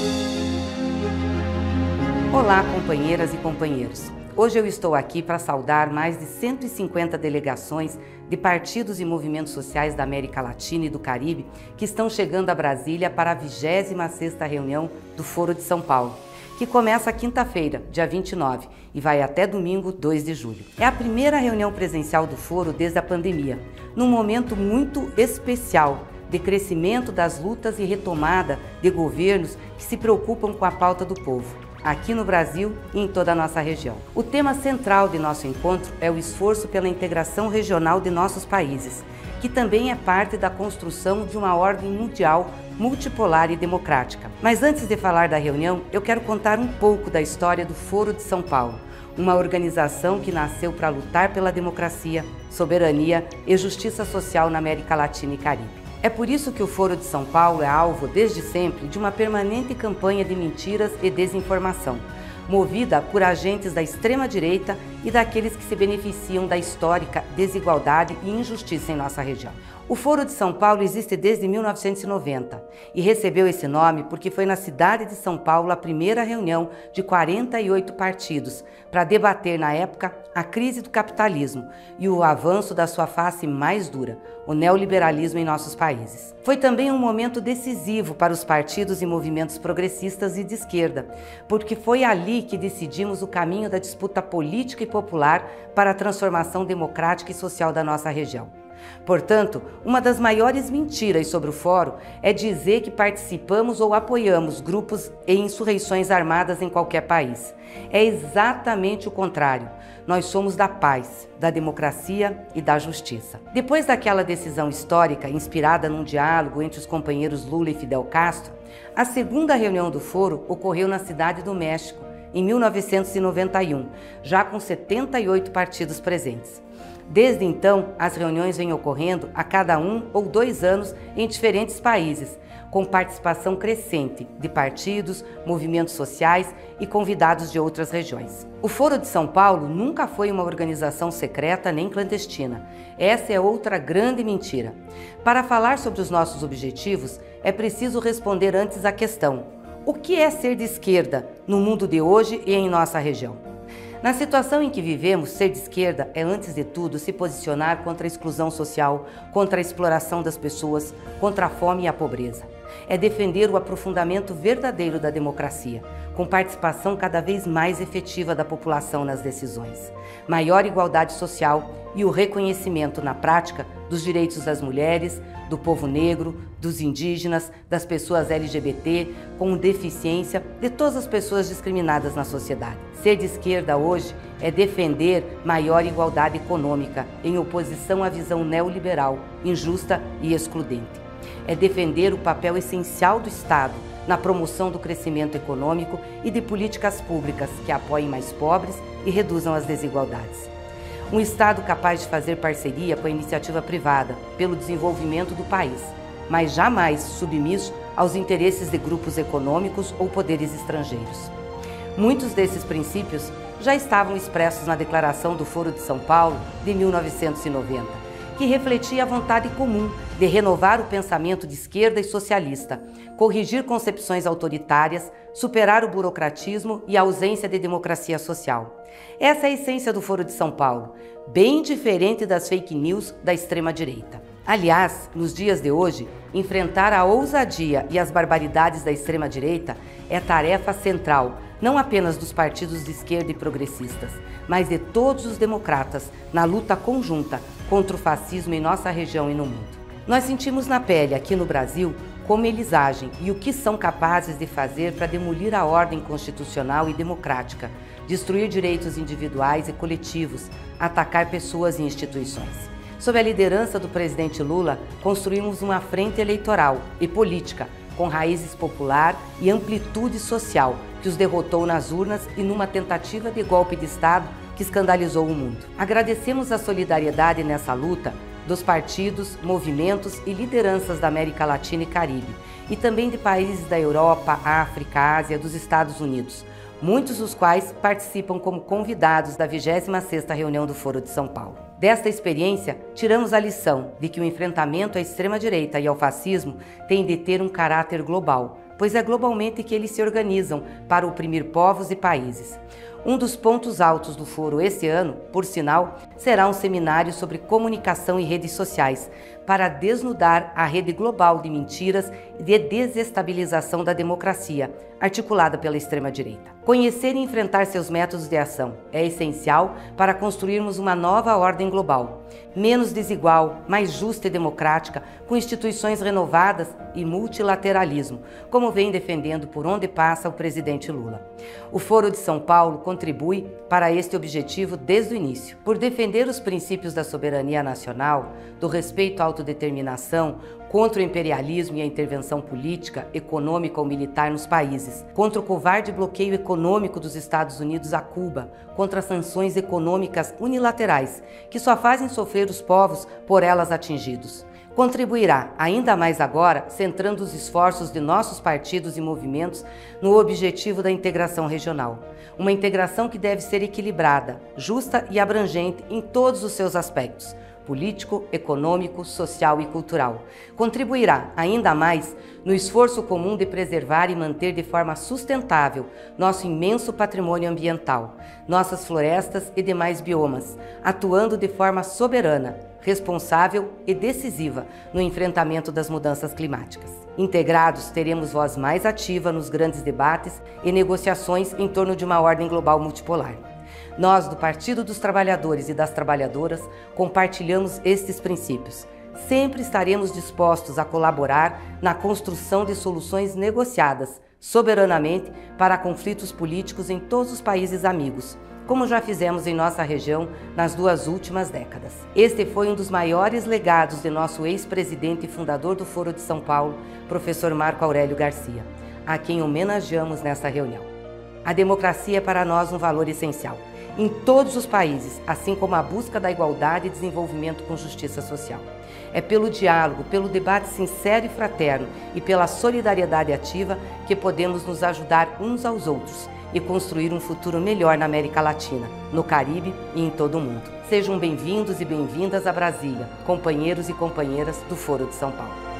Olá, companheiras e companheiros. Hoje eu estou aqui para saudar mais de 150 delegações de partidos e movimentos sociais da América Latina e do Caribe que estão chegando a Brasília para a 26ª reunião do Foro de São Paulo, que começa quinta-feira, dia 29, e vai até domingo, 2 de julho. É a primeira reunião presencial do Foro desde a pandemia, num momento muito especial de crescimento das lutas e retomada de governos que se preocupam com a pauta do povo, aqui no Brasil e em toda a nossa região. O tema central de nosso encontro é o esforço pela integração regional de nossos países, que também é parte da construção de uma ordem mundial multipolar e democrática. Mas antes de falar da reunião, eu quero contar um pouco da história do Foro de São Paulo, uma organização que nasceu para lutar pela democracia, soberania e justiça social na América Latina e Caribe. É por isso que o Foro de São Paulo é alvo, desde sempre, de uma permanente campanha de mentiras e desinformação, movida por agentes da extrema-direita e daqueles que se beneficiam da histórica desigualdade e injustiça em nossa região. O Foro de São Paulo existe desde 1990 e recebeu esse nome porque foi na cidade de São Paulo a primeira reunião de 48 partidos para debater, na época, a crise do capitalismo e o avanço da sua face mais dura, o neoliberalismo em nossos países. Foi também um momento decisivo para os partidos e movimentos progressistas e de esquerda, porque foi ali que decidimos o caminho da disputa política e popular para a transformação democrática e social da nossa região. Portanto, uma das maiores mentiras sobre o Fórum é dizer que participamos ou apoiamos grupos e insurreições armadas em qualquer país. É exatamente o contrário. Nós somos da paz, da democracia e da justiça. Depois daquela decisão histórica, inspirada num diálogo entre os companheiros Lula e Fidel Castro, a segunda reunião do Foro ocorreu na Cidade do México, em 1991, já com 78 partidos presentes. Desde então, as reuniões vêm ocorrendo a cada 1 ou 2 anos em diferentes países, com participação crescente de partidos, movimentos sociais e convidados de outras regiões. O Foro de São Paulo nunca foi uma organização secreta nem clandestina. Essa é outra grande mentira. Para falar sobre os nossos objetivos, é preciso responder antes à questão: o que é ser de esquerda no mundo de hoje e em nossa região? Na situação em que vivemos, ser de esquerda é, antes de tudo, se posicionar contra a exclusão social, contra a exploração das pessoas, contra a fome e a pobreza. É defender o aprofundamento verdadeiro da democracia, com participação cada vez mais efetiva da população nas decisões, maior igualdade social e o reconhecimento na prática dos direitos das mulheres, do povo negro, dos indígenas, das pessoas LGBT, com deficiência, de todas as pessoas discriminadas na sociedade. Ser de esquerda hoje é defender maior igualdade econômica, em oposição à visão neoliberal, injusta e excludente. É defender o papel essencial do Estado na promoção do crescimento econômico e de políticas públicas que apoiem mais pobres e reduzam as desigualdades. Um Estado capaz de fazer parceria com a iniciativa privada pelo desenvolvimento do país, mas jamais submisso aos interesses de grupos econômicos ou poderes estrangeiros. Muitos desses princípios já estavam expressos na Declaração do Foro de São Paulo de 1990, que refletia a vontade comum de renovar o pensamento de esquerda e socialista, corrigir concepções autoritárias, superar o burocratismo e a ausência de democracia social. Essa é a essência do Foro de São Paulo, bem diferente das fake news da extrema-direita. Aliás, nos dias de hoje, enfrentar a ousadia e as barbaridades da extrema-direita é tarefa central, não apenas dos partidos de esquerda e progressistas, mas de todos os democratas na luta conjunta contra o fascismo em nossa região e no mundo. Nós sentimos na pele, aqui no Brasil, como eles agem e o que são capazes de fazer para demolir a ordem constitucional e democrática, destruir direitos individuais e coletivos, atacar pessoas e instituições. Sob a liderança do presidente Lula, construímos uma frente eleitoral e política com raízes popular e amplitude social que os derrotou nas urnas e numa tentativa de golpe de Estado que escandalizou o mundo. Agradecemos a solidariedade nessa luta dos partidos, movimentos e lideranças da América Latina e Caribe, e também de países da Europa, África, Ásia, dos Estados Unidos, muitos dos quais participam como convidados da 26ª reunião do Foro de São Paulo. Desta experiência, tiramos a lição de que o enfrentamento à extrema-direita e ao fascismo tem de ter um caráter global, pois é globalmente que eles se organizam para oprimir povos e países. Um dos pontos altos do foro esse ano, por sinal, será um seminário sobre comunicação e redes sociais, para desnudar a rede global de mentiras e de desestabilização da democracia, articulada pela extrema-direita. Conhecer e enfrentar seus métodos de ação é essencial para construirmos uma nova ordem global, menos desigual, mais justa e democrática, com instituições renovadas e multilateralismo, como vem defendendo por onde passa o presidente Lula. O Foro de São Paulo contribui para este objetivo desde o início, por defender os princípios da soberania nacional, do respeito à autodeterminação, contra o imperialismo e a intervenção política, econômica ou militar nos países, contra o covarde bloqueio econômico dos Estados Unidos a Cuba, contra as sanções econômicas unilaterais, que só fazem sofrer os povos por elas atingidos. Contribuirá ainda mais agora, centrando os esforços de nossos partidos e movimentos no objetivo da integração regional. Uma integração que deve ser equilibrada, justa e abrangente em todos os seus aspectos: político, econômico, social e cultural. Contribuirá ainda mais no esforço comum de preservar e manter de forma sustentável nosso imenso patrimônio ambiental, nossas florestas e demais biomas, atuando de forma soberana, responsável e decisiva no enfrentamento das mudanças climáticas. Integrados, teremos voz mais ativa nos grandes debates e negociações em torno de uma ordem global multipolar. Nós, do Partido dos Trabalhadores e das Trabalhadoras, compartilhamos estes princípios. Sempre estaremos dispostos a colaborar na construção de soluções negociadas, soberanamente, para conflitos políticos em todos os países amigos, como já fizemos em nossa região nas 2 últimas décadas. Este foi um dos maiores legados de nosso ex-presidente e fundador do Foro de São Paulo, professor Marco Aurélio Garcia, a quem homenageamos nesta reunião. A democracia é para nós um valor essencial, em todos os países, assim como a busca da igualdade e desenvolvimento com justiça social. É pelo diálogo, pelo debate sincero e fraterno e pela solidariedade ativa que podemos nos ajudar uns aos outros e construir um futuro melhor na América Latina, no Caribe e em todo o mundo. Sejam bem-vindos e bem-vindas a Brasília, companheiros e companheiras do Foro de São Paulo.